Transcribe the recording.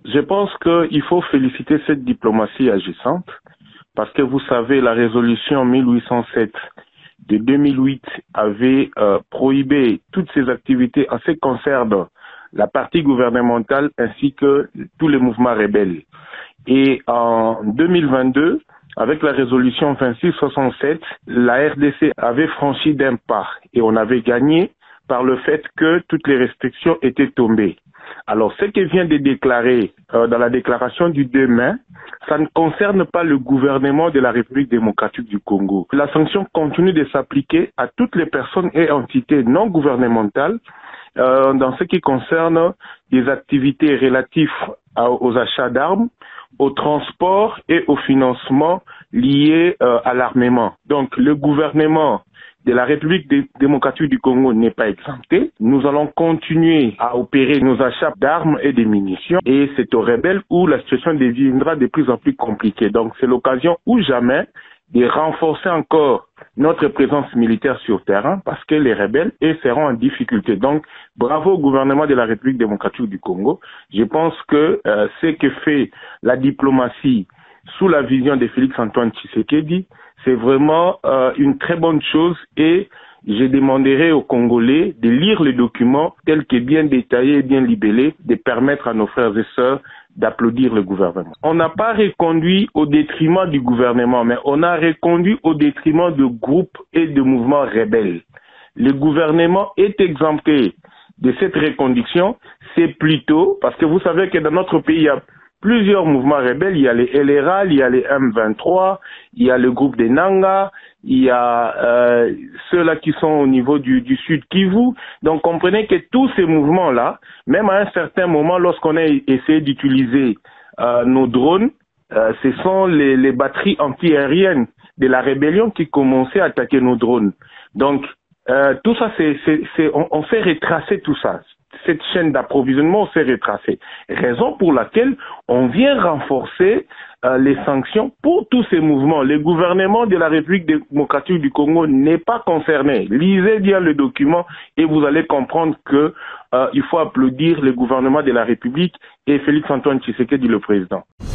Je pense qu'il faut féliciter cette diplomatie agissante parce que vous savez, la résolution 1807 de 2008 avait prohibé toutes ces activités en ce qui concerne la partie gouvernementale ainsi que tous les mouvements rebelles. Et en 2022, avec la résolution 2667, la RDC avait franchi d'un pas et on avait gagné par le fait que toutes les restrictions étaient tombées. Alors, ce que vient de déclarer dans la déclaration du 2 mai, ça ne concerne pas le gouvernement de la République démocratique du Congo. La sanction continue de s'appliquer à toutes les personnes et entités non gouvernementales dans ce qui concerne des activités relatives aux achats d'armes, au transport et au financement liés à l'armement. Donc, le gouvernement de la République démocratique du Congo n'est pas exempté. Nous allons continuer à opérer nos achats d'armes et de munitions et c'est aux rebelles où la situation deviendra de plus en plus compliquée. Donc, c'est l'occasion ou jamais de renforcer encore notre présence militaire sur terrain parce que les rebelles seront en difficulté. Donc, bravo au gouvernement de la République démocratique du Congo. Je pense que ce que fait la diplomatie sous la vision de Félix-Antoine Tshisekedi, c'est vraiment une très bonne chose et je demanderai aux Congolais de lire le document tel que bien détaillé et bien libellé, de permettre à nos frères et sœurs d'applaudir le gouvernement. On n'a pas reconduit au détriment du gouvernement, mais on a reconduit au détriment de groupes et de mouvements rebelles. Le gouvernement est exempté de cette reconduction, c'est plutôt parce que vous savez que dans notre pays, il y a plusieurs mouvements rebelles, il y a les LRA, il y a les M23, il y a le groupe des Nanga, il y a ceux-là qui sont au niveau du Sud Kivu. Donc comprenez que tous ces mouvements-là, même à un certain moment, lorsqu'on a essayé d'utiliser nos drones, ce sont les batteries antiaériennes de la rébellion qui commençaient à attaquer nos drones. Donc tout ça, on fait retracer tout ça. Cette chaîne d'approvisionnement s'est retracée. Raison pour laquelle on vient renforcer les sanctions pour tous ces mouvements. Le gouvernement de la République démocratique du Congo n'est pas concerné. Lisez bien le document et vous allez comprendre que il faut applaudir le gouvernement de la République et Félix-Antoine Tshisekedi, le président.